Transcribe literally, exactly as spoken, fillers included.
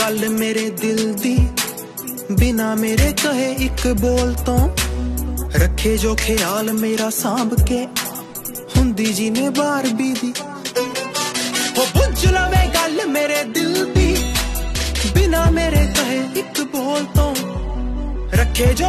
गल मेरे दिल दी, बिना मेरे कहे एक बोल तो रखे जो ख्याल मेरा सांभ के, हुंदी जी ने बारबी दी। हो बुझ लवे गल मेरे दिल दी, बिना मेरे कहे एक बोल तो रखे जो